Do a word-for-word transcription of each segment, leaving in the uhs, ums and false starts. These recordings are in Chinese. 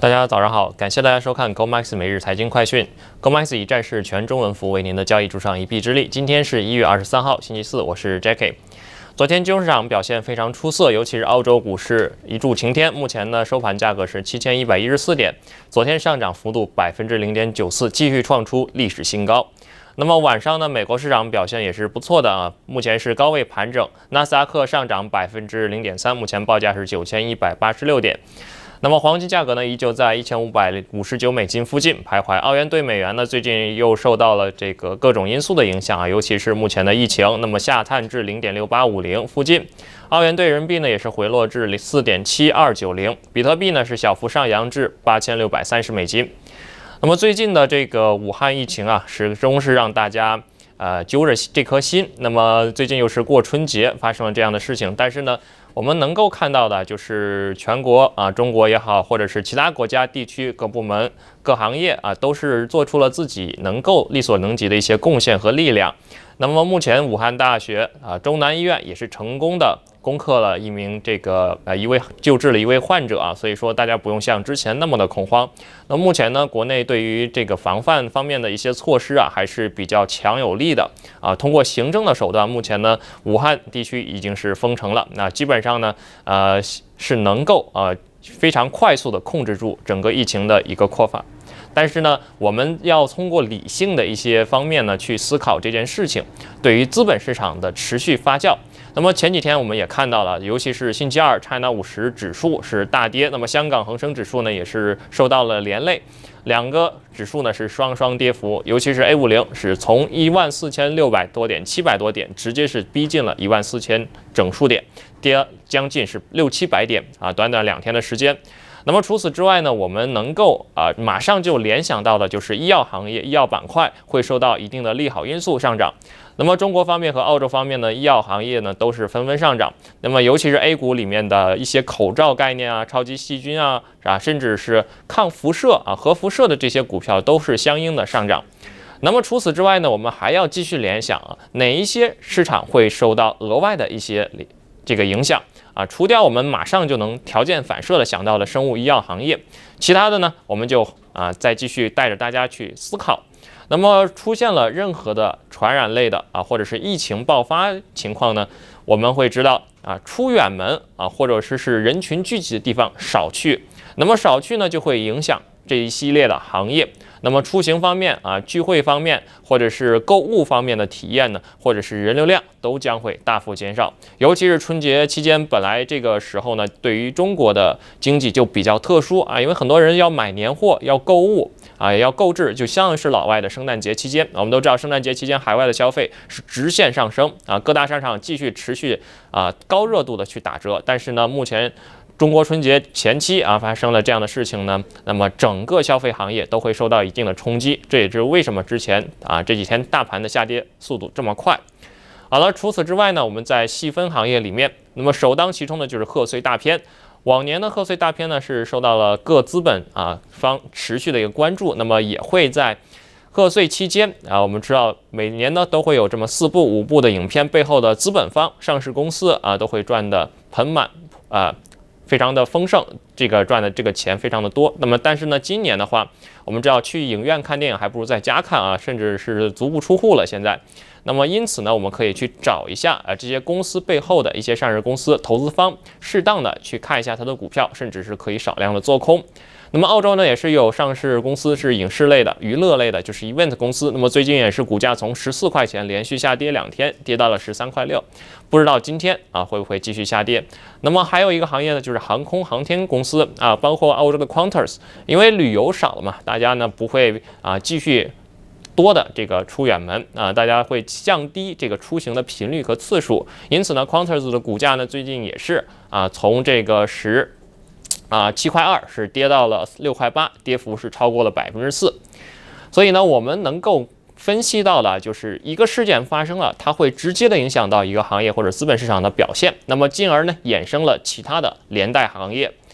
大家早上好，感谢大家收看 G O M A X 每日财经快讯。G O M A X 一站式全中文服务，为您的交易助上一臂之力。今天是一月二十三号，星期四，我是 Jackie。昨天金融市场表现非常出色，尤其是澳洲股市一柱擎天。目前呢，收盘价格是七千一百一十四点，昨天上涨幅度百分之零点九四，继续创出历史新高。那么晚上呢，美国市场表现也是不错的啊，目前是高位盘整，纳斯达克上涨百分之零点三，目前报价是九千一百八十六点。那么黄金价格呢，依旧在一千五百五十九美金附近徘徊。澳元对美元呢，最近又受到了这个各种因素的影响啊，尤其是目前的疫情，那么下探至零点六八五零附近。澳元对人民币呢，也是回落至四点七二九零。比特币呢，是小幅上扬至八千六百三十美金。那么最近的这个武汉疫情啊，始终是让大家呃揪着这颗心。那么最近又是过春节，发生了这样的事情，但是呢，我们能够看到的就是全国啊，中国也好，或者是其他国家、地区各部门、各行业啊，都是做出了自己能够力所能及的一些贡献和力量。那么目前武汉大学啊中南医院也是成功的攻克了一名这个呃一位救治了一位患者啊，所以说大家不用像之前那么的恐慌。那目前呢，国内对于这个防范方面的一些措施啊，还是比较强有力的啊。通过行政的手段，目前呢，武汉地区已经是封城了，那基本上呢，呃是能够呃非常快速的控制住整个疫情的一个扩散。但是呢，我们要通过理性的一些方面呢去思考这件事情，对于资本市场的持续发酵。那么前几天我们也看到了，尤其是星期二 China 五十指数是大跌，那么香港恒生指数呢也是受到了连累，两个指数呢是双双跌幅，尤其是 A 五十 是从一万四千六百多点、七百多点，直接是逼近了一万四千整数点，跌将近是六七百点啊，短短两天的时间。那么除此之外呢，我们能够啊、呃、马上就联想到的就是医药行业、医药板块会受到一定的利好因素上涨。那么中国方面和澳洲方面呢，医药行业呢都是纷纷上涨。那么尤其是 A 股里面的一些口罩概念啊、超级细菌啊啊，甚至是抗辐射啊、核辐射的这些股票都是相应的上涨。那么除此之外呢，我们还要继续联想啊，哪一些市场会受到额外的一些这个影响啊？除掉我们马上就能条件反射的想到的生物医药行业，其他的呢，我们就啊再继续带着大家去思考。那么出现了任何的传染类的啊，或者是疫情爆发情况呢，我们会知道啊，出远门啊，或者是是人群聚集的地方少去。那么少去呢，就会影响这一系列的行业。那么出行方面啊，聚会方面，或者是购物方面的体验呢，或者是人流量都将会大幅减少。尤其是春节期间，本来这个时候呢，对于中国的经济就比较特殊啊，因为很多人要买年货，要购物啊，也要购置，就像是老外的圣诞节期间。我们都知道，圣诞节期间海外的消费是直线上升啊，各大商场继续持续啊高热度的去打折。但是呢，目前中国春节前期啊发生了这样的事情呢，那么整个消费行业都会受到一定的冲击，这也是为什么之前啊这几天大盘的下跌速度这么快。好了，除此之外呢，我们在细分行业里面，那么首当其冲的就是贺岁大片。往年的贺岁大片呢是受到了各资本啊方持续的一个关注，那么也会在贺岁期间啊，我们知道每年呢都会有这么四部五部的影片，背后的资本方、上市公司啊都会赚得盆满啊。非常的丰盛，这个赚的这个钱非常的多。那么，但是呢，今年的话，我们知道去影院看电影还不如在家看啊，甚至是足不出户了。现在，那么因此呢，我们可以去找一下啊这些公司背后的一些上市公司投资方，适当的去看一下它的股票，甚至是可以少量的做空。那么澳洲呢也是有上市公司是影视类的、娱乐类的，就是 event 公司。那么最近也是股价从十四块钱连续下跌两天，跌到了十三块六，不知道今天啊会不会继续下跌。那么还有一个行业呢，就是航空航天公司啊，包括澳洲的 Qantas， 因为旅游少了嘛，大家呢不会啊继续多的这个出远门啊，大家会降低这个出行的频率和次数。因此呢 ，Qantas 的股价呢最近也是啊从这个十。啊，七块二是跌到了六块八，跌幅是超过了百分之四。所以呢，我们能够分析到的就是一个事件发生了，它会直接的影响到一个行业或者资本市场的表现，那么进而呢衍生了其他的连带行业。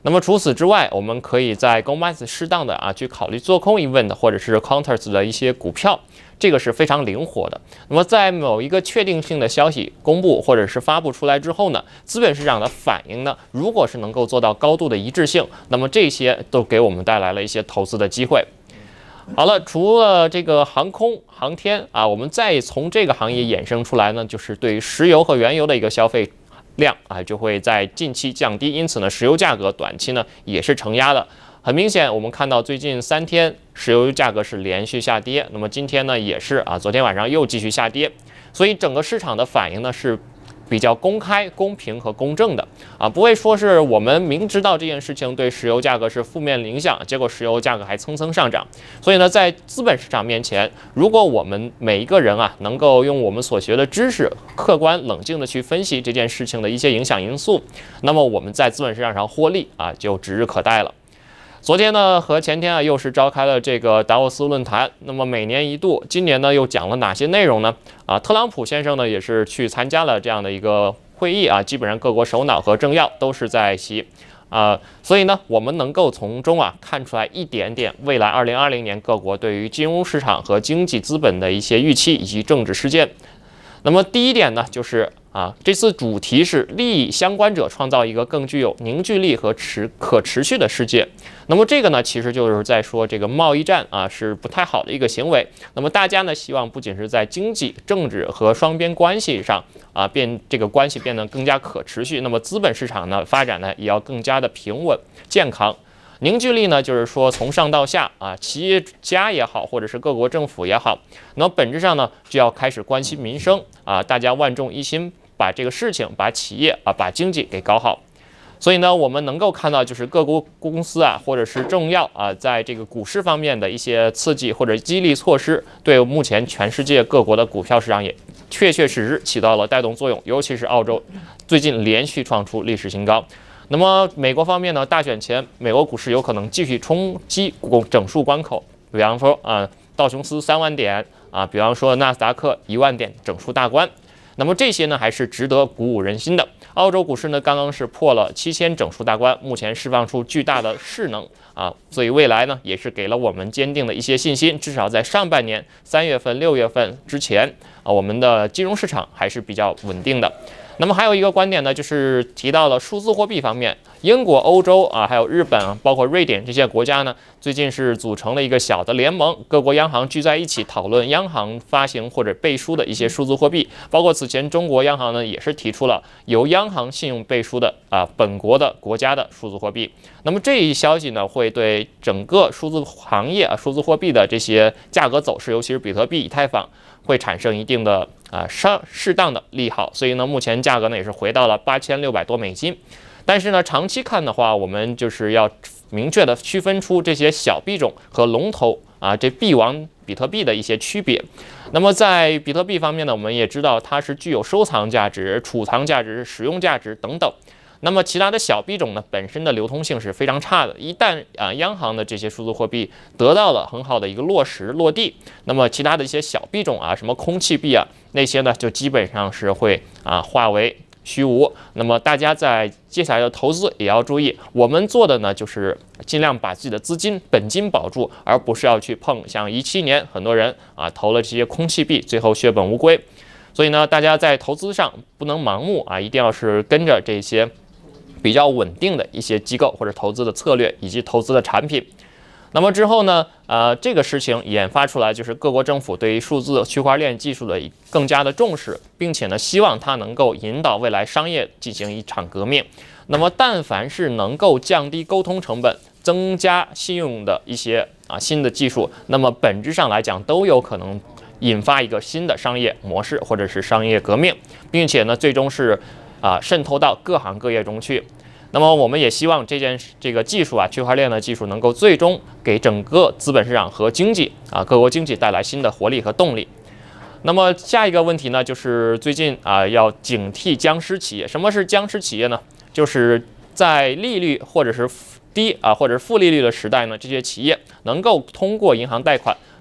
那么除此之外，我们可以在 G O M A X 适当的啊去考虑做空 event 或者是 counters 的一些股票，这个是非常灵活的。那么在某一个确定性的消息公布或者是发布出来之后呢，资本市场的反应呢，如果是能够做到高度的一致性，那么这些都给我们带来了一些投资的机会。好了，除了这个航空航天啊，我们再从这个行业衍生出来呢，就是对于石油和原油的一个消费量啊，就会在近期降低，因此呢，石油价格短期呢也是承压的。很明显，我们看到最近三天石油价格是连续下跌，那么今天呢也是啊，昨天晚上又继续下跌，所以整个市场的反应呢是比较公开、公平和公正的啊，不会说是我们明知道这件事情对石油价格是负面影响，结果石油价格还蹭蹭上涨。所以呢，在资本市场面前，如果我们每一个人啊能够用我们所学的知识，客观冷静的去分析这件事情的一些影响因素，那么我们在资本市场上获利啊就指日可待了。昨天呢和前天啊又是召开了这个达沃斯论坛，那么每年一度，今年呢又讲了哪些内容呢？啊，特朗普先生呢也是去参加了这样的一个会议啊，基本上各国首脑和政要都是在席啊，所以呢我们能够从中啊看出来一点点未来二零二零年各国对于金融市场和经济资本的一些预期以及政治事件。那么第一点呢，就是啊，这次主题是利益相关者创造一个更具有凝聚力和持可持续的世界。那么这个呢，其实就是在说这个贸易战啊是不太好的一个行为。那么大家呢，希望不仅是在经济、政治和双边关系上啊变这个关系变得更加可持续，那么资本市场呢发展呢也要更加的平稳、健康。凝聚力呢，就是说从上到下啊，企业家也好，或者是各国政府也好，那么本质上呢就要开始关心民生啊，大家万众一心，把这个事情、把企业啊、把经济给搞好。所以呢，我们能够看到，就是各国公司啊，或者是政要啊，在这个股市方面的一些刺激或者激励措施，对目前全世界各国的股票市场也确确实实起到了带动作用，尤其是澳洲最近连续创出历史新高。那么美国方面呢，大选前美国股市有可能继续冲击整数关口，比方说啊道琼斯三万点啊，比方说纳斯达克一万点整数大关。那么这些呢还是值得鼓舞人心的。澳洲股市呢刚刚是破了七千整数大关，目前释放出巨大的势能啊，所以未来呢也是给了我们坚定的一些信心。至少在上半年三月份、六月份之前啊，我们的金融市场还是比较稳定的。那么还有一个观点呢，就是提到了数字货币方面，英国、欧洲啊，还有日本啊，包括瑞典这些国家呢，最近是组成了一个小的联盟，各国央行聚在一起讨论央行发行或者背书的一些数字货币。包括此前中国央行呢，也是提出了由央行信用背书的啊本国的国家的数字货币。那么这一消息呢，会对整个数字行业啊、数字货币的这些价格走势，尤其是比特币、以太坊，会产生一定的啊适适当的利好。所以呢，目前价格呢也是回到了八千六百多美金。但是呢，长期看的话，我们就是要明确的区分出这些小币种和龙头啊这币王比特币的一些区别。那么在比特币方面呢，我们也知道它是具有收藏价值、储藏价值、使用价值等等。那么其他的小币种呢，本身的流通性是非常差的。一旦啊央行的这些数字货币得到了很好的一个落实落地，那么其他的一些小币种啊，什么空气币啊那些呢，就基本上是会啊化为虚无。那么大家在接下来的投资也要注意，我们做的呢就是尽量把自己的资金本金保住，而不是要去碰像一七年很多人啊投了这些空气币，最后血本无归。所以呢，大家在投资上不能盲目啊，一定要是跟着这些比较稳定的一些机构或者投资的策略以及投资的产品。那么之后呢，呃，这个事情研发出来，就是各国政府对于数字区块链技术的更加的重视，并且呢，希望它能够引导未来商业进行一场革命。那么，但凡是能够降低沟通成本、增加信用的一些啊新的技术，那么本质上来讲都有可能引发一个新的商业模式或者是商业革命，并且呢，最终是啊渗透到各行各业中去。那么我们也希望这件这个技术啊，区块链的技术能够最终给整个资本市场和经济啊各国经济带来新的活力和动力。那么下一个问题呢，就是最近啊要警惕僵尸企业。什么是僵尸企业呢？就是在利率或者是低啊或者是负利率的时代呢，这些企业能够通过银行贷款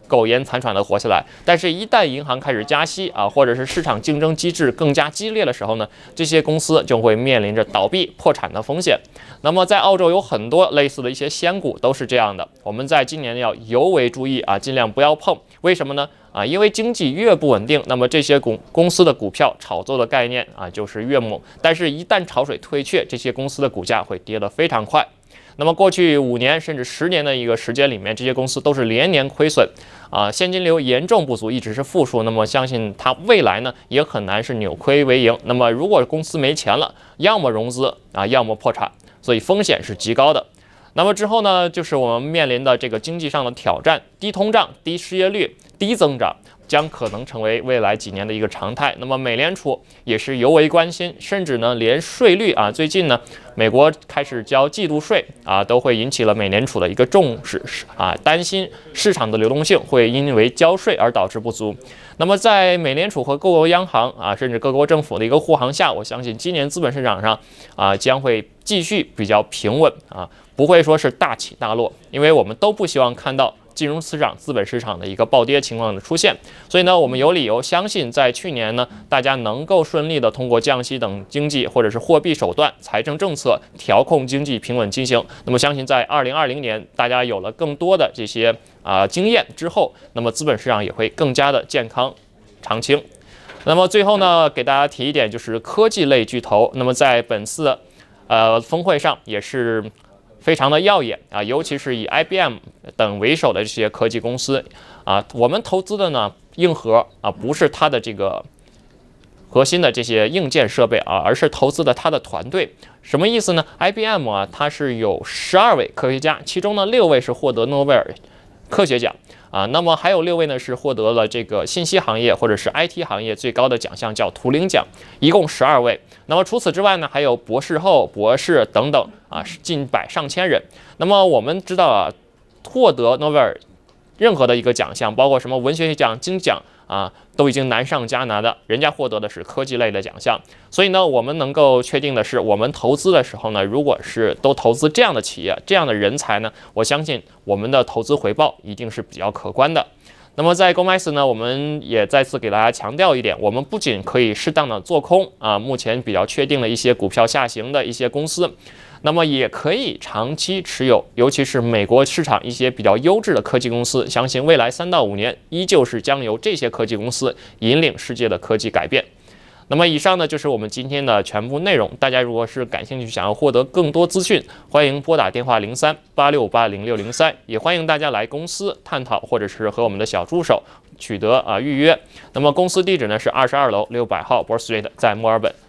苟延残喘的活下来。但是，一旦银行开始加息啊，或者是市场竞争机制更加激烈的时候呢，这些公司就会面临着倒闭、破产的风险。那么，在澳洲有很多类似的一些仙股都是这样的，我们在今年要尤为注意啊，尽量不要碰。为什么呢？啊，因为经济越不稳定，那么这些公公司的股票炒作的概念啊就是越猛。但是，一旦潮水退却，这些公司的股价会跌得非常快。那么过去五年甚至十年的一个时间里面，这些公司都是连年亏损，啊，现金流严重不足，一直是负数。那么相信它未来呢也很难是扭亏为盈。那么如果公司没钱了，要么融资啊，要么破产，所以风险是极高的。那么之后呢，就是我们面临的这个经济上的挑战，低通胀、低失业率、低增长，将可能成为未来几年的一个常态。那么美联储也是尤为关心，甚至呢连税率啊，最近呢美国开始交季度税啊，都会引起了美联储的一个重视啊，担心市场的流动性会因为交税而导致不足。那么在美联储和各国央行啊，甚至各国政府的一个护航下，我相信今年资本市场上啊将会继续比较平稳啊，不会说是大起大落，因为我们都不希望看到金融市场、资本市场的一个暴跌情况的出现。所以呢，我们有理由相信，在去年呢，大家能够顺利的通过降息等经济或者是货币手段、财政政策调控经济平稳进行。那么，相信在二零二零年，大家有了更多的这些啊、呃、经验之后，那么资本市场也会更加的健康长青。那么最后呢，给大家提一点，就是科技类巨头。那么在本次呃峰会上也是非常的耀眼啊，尤其是以 I B M 等为首的这些科技公司啊，我们投资的呢硬核啊，不是它的这个核心的这些硬件设备啊，而是投资的它的团队。什么意思呢 ？I B M 啊，它是有十二位科学家，其中呢六位是获得诺贝尔科学奖啊，那么还有六位呢是获得了这个信息行业或者是 I T 行业最高的奖项，叫图灵奖，一共十二位。那么除此之外呢，还有博士后、博士等等啊，近百上千人。那么我们知道啊，获得诺贝尔任何的一个奖项，包括什么文学奖、金奖啊，都已经难上加难的，人家获得的是科技类的奖项。所以呢，我们能够确定的是，我们投资的时候呢，如果是都投资这样的企业、这样的人才呢，我相信我们的投资回报一定是比较可观的。那么在 GoMax 呢，我们也再次给大家强调一点，我们不仅可以适当的做空啊，目前比较确定的一些股票下行的一些公司，那么也可以长期持有，尤其是美国市场一些比较优质的科技公司，相信未来三到五年依旧是将由这些科技公司引领世界的科技改变。那么以上呢就是我们今天的全部内容。大家如果是感兴趣，想要获得更多资讯，欢迎拨打电话零三八六八零六零三，也欢迎大家来公司探讨，或者是和我们的小助手取得啊预约。那么公司地址呢是二十二楼六百号 Broad Street， 在墨尔本。